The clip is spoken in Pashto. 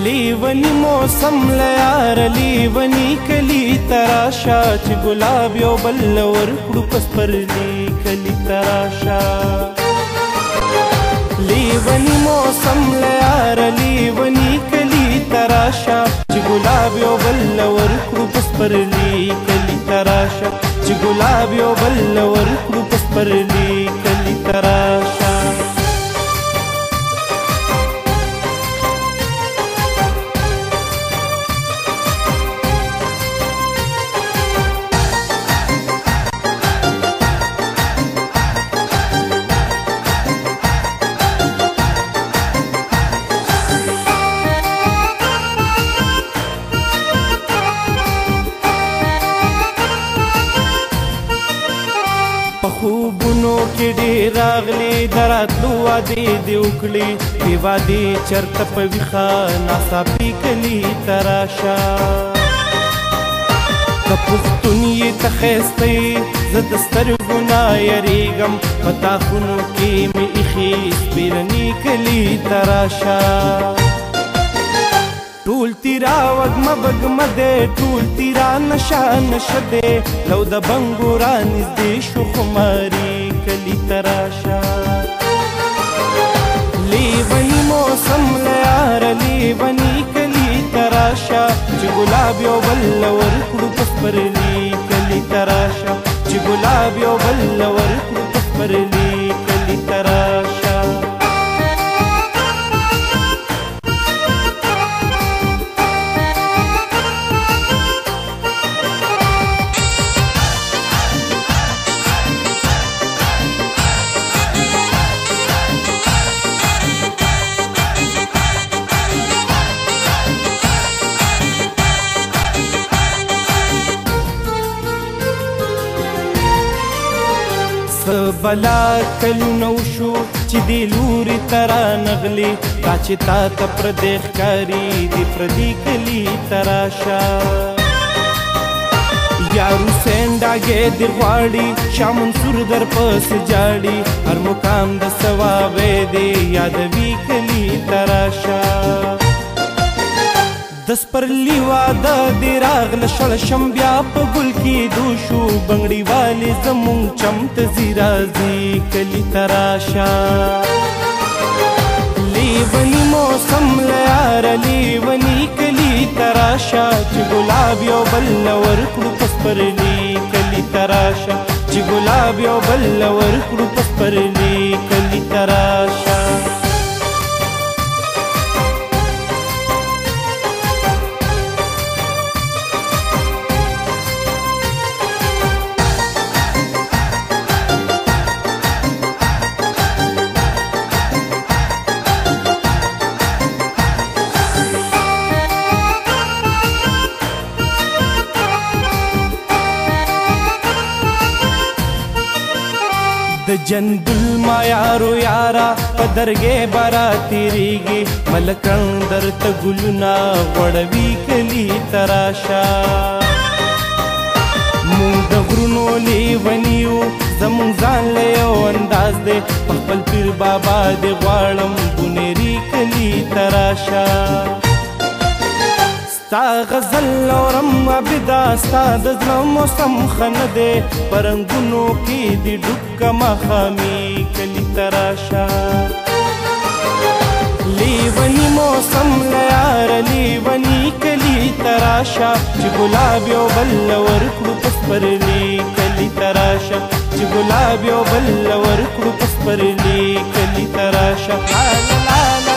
لیونی موسم لیار لیونی کلی تراشا چې ګلاب یو بل ورکړو پس پرلی کلی تراشا لیونی موسم لیار لیونی کلی تراشا چې ګلاب یو بل ورکړو پس پرلی کلی تراشا چې ګلاب یو بل ورکړو پس پرلی کلی تراشا خوبونو کې ډېر راغلي دراتلو وعدې دې وکړې بې وعدې چرته په ویښه ناڅاپي کلي ته راشه که پښتون یې ته ښایسته زه د سترګو نه یریږم په تاخونو کې مې ایښې سپېرني کلي ته راشه ټول تیرا وږمه بږمه دی ټول تیرا نشه نشه دی لو د بنګو رانږدې شو خماري کلي ته راشه لیوني موسم لیاره لیوني کلي ته راشه چې ګلاب یو بل ورکړو پس پرلي کلي ته راشه چې ګلاب یو بل ورکړو پس پرلي کلي ته راشه بلا کلونه وشو چې دې لوري ته رانغلې دا چې تا ته پردی ښکاري دې پردي کلي ته راشه یا روسین ډاګې دې غواړي شاه منصور در پسې جاړي هر مقام د ثوابې دې یادوي کلي ته راشه د سپرلي واده دې راغله شړشم بیا په ګل کېدو شو بنګړي والې زمونږ چمته ځي راځي کلي ته راشه لیوني موسم لیاره لیوني کلي ته راشه چې ګلاب یو بل ورکړو پس پرلي کلي ته راشه چې ګلاب یو بل ورکړو پس پرلي کلي ته راشه د جندل ما یارو یارا په درګې بارا تیریږي ملکن درته ګلونه غوړوي کلي ته راشه مونږ د غرونو لیونیو زمونږ ځان له یو انداز دی په خپل پیر بابا دې غواړم بونیري کلي ته راشه ستا غزل اورم عبدا ستا د زړه موسم ښه نه دی په رنګونو کې دې ډوب که ماښامي کلي ته راشه لیوني موسم لیاره لیوني کلي ته راشه چې ګلاب یو بل ورکړو پس پرلي کلي ته راشه چې ګلاب یو بل ورکړو پس پرلي کلي ته راشه